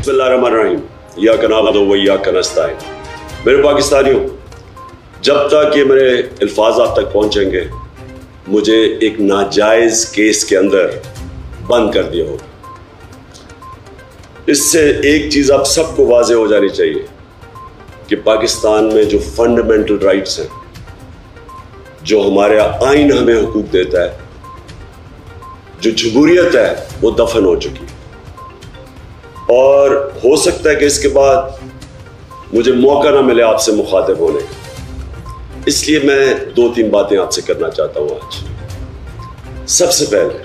बिस्मिल्लाहिर्रहमानिर्रहीम, या कनाबुदु व इय्याका नस्तईन। मेरे पाकिस्तानियों, जब तक ये मेरे अल्फाज आप तक पहुंचेंगे, मुझे एक नाजायज केस के अंदर बंद कर दिया होगा। इससे एक चीज आप सबको वाज़ेह हो जानी चाहिए कि पाकिस्तान में जो फंडामेंटल राइट्स हैं, जो हमारे आइन हमें हुकूक देता है, जो जमहूरियत है, वो दफन हो चुकी है। और हो सकता है कि इसके बाद मुझे मौका ना मिले आपसे मुखातिब होने का, इसलिए मैं 2-3 बातें आपसे करना चाहता हूं आज। सबसे पहले,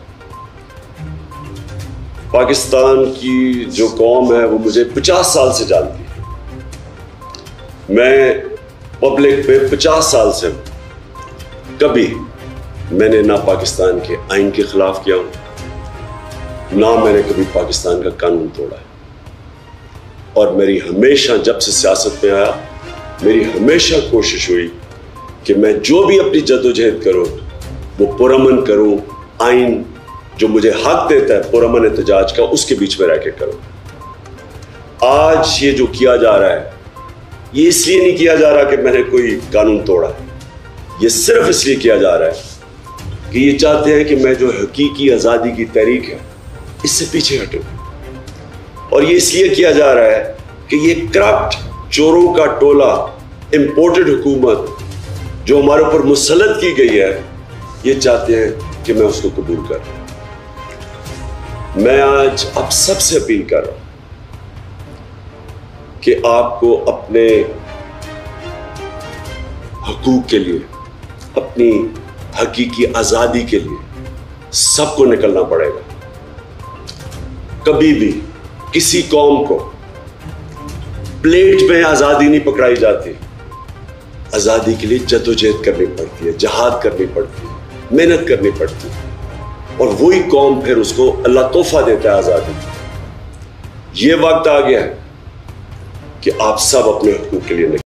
पाकिस्तान की जो कौम है वो मुझे 50 साल से जानती है। मैं पब्लिक पे 50 साल से हूं। कभी मैंने ना पाकिस्तान के आइन के खिलाफ किया हूं, ना मैंने कभी पाकिस्तान का कानून तोड़ा है। और मेरी हमेशा, जब से सियासत में आया, मेरी हमेशा कोशिश हुई कि मैं जो भी अपनी जद्दोजहद करूं वो पुरअमन करूं, आइन जो मुझे हक देता है पुरअमन एहतजाज का, उसके बीच में रह के करूं। आज ये जो किया जा रहा है, ये इसलिए नहीं किया जा रहा कि मैंने कोई कानून तोड़ा, ये सिर्फ इसलिए किया जा रहा है कि ये चाहते हैं कि मैं जो हकीकी आज़ादी की तहरीक है, इससे पीछे हटूं। और ये इसलिए किया जा रहा है कि ये करप्ट चोरों का टोला, इंपोर्टेड हुकूमत जो हमारे ऊपर मुसल्लत की गई है, ये चाहते हैं कि मैं उसको कबूल करूं। मैं आज आप सबसे अपील कर रहा हूं कि आपको अपने हकूक के लिए, अपनी हकीकी आज़ादी के लिए सबको निकलना पड़ेगा। कभी भी किसी कौम को प्लेट में आज़ादी नहीं पकड़ाई जाती। आज़ादी के लिए जद्दोजहद करनी पड़ती है, जहाद करनी पड़ती है, मेहनत करनी पड़ती है, और वही कौम फिर उसको अल्लाह तोहफा देता है आज़ादी। ये वक्त आ गया है कि आप सब अपने हकूक के लिए